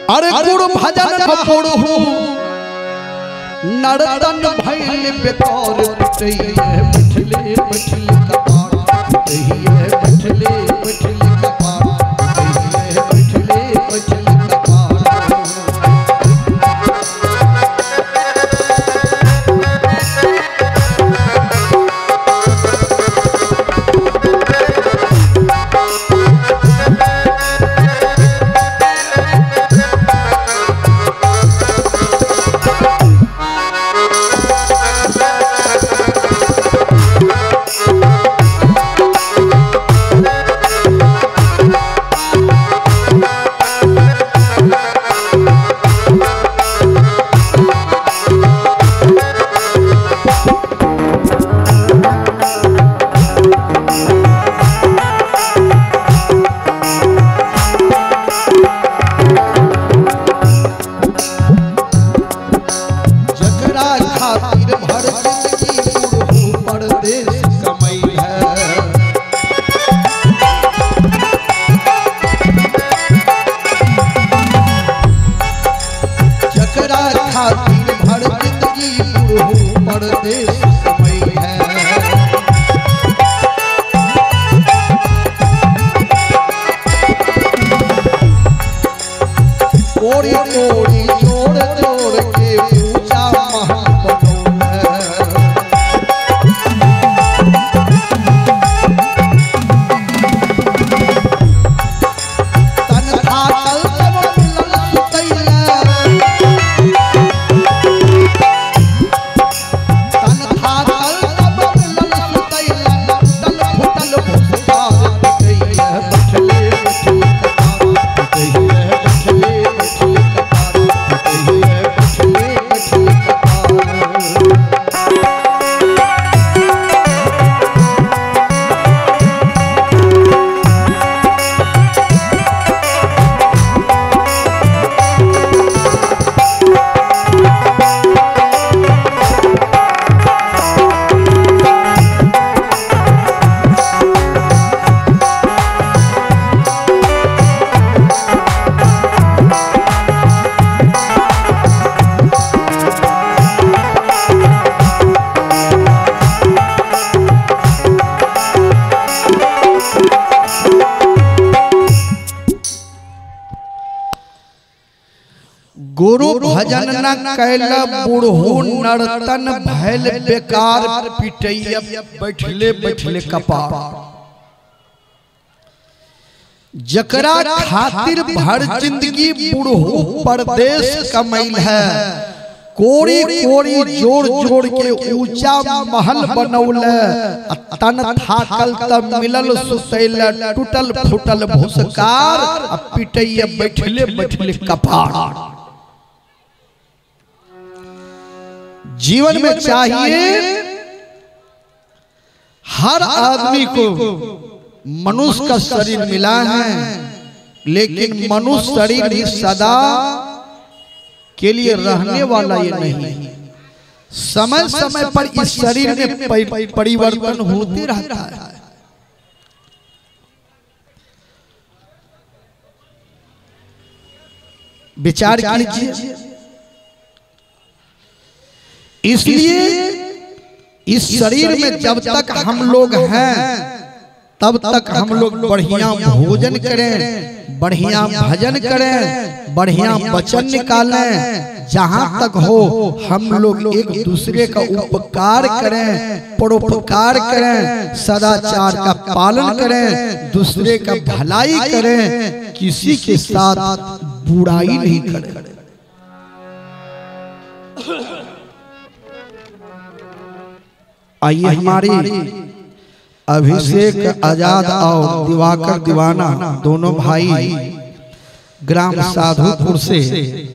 अरे गुरु भजन पढ़ू नर्तन भइल बेकार पिटैये बैठले बैठले कपार पिटैये बैठले बैठले कपार पिटैये बैठले बैठले कपार। गुरु भजन न कैला बूढ़ो नर्तन भैल बेकार पिटैया बैठले बैठले कपार। जकरा खातिर भर जिंदगी बूढ़ो परदेश कमैल है कोड़ी कोड़ी जोड़ जोड़ के ऊंचा महल बनौले तन थाकल तब मिलल सुतैला टूटल फूटल भूसकार पिटैया बैठले बैठले कपार। जीवन में चाहिए हर आदमी को मनुष्य का शरीर मिला है लेकिन मनुष्य शरीर भी सदा के लिए रहने वाला ये नहीं, समय समय पर इस शरीर में परिवर्तन होते रहता है। विचार कीजिए, इसलिए इस शरीर में जब तक हम लोग हैं तब तक हम लोग बढ़िया भोजन करें, बढ़िया भजन करें, बढ़िया वचन निकालें, जहां तक हो हम लोग एक दूसरे का उपकार करें, परोपकार करें, सदाचार का पालन करें, दूसरे का भलाई करें, किसी के साथ बुराई नहीं करें। आइए हमारी अभिषेक आजाद और दिवाकर दीवाना दोनों भाई ग्राम साधुपुर से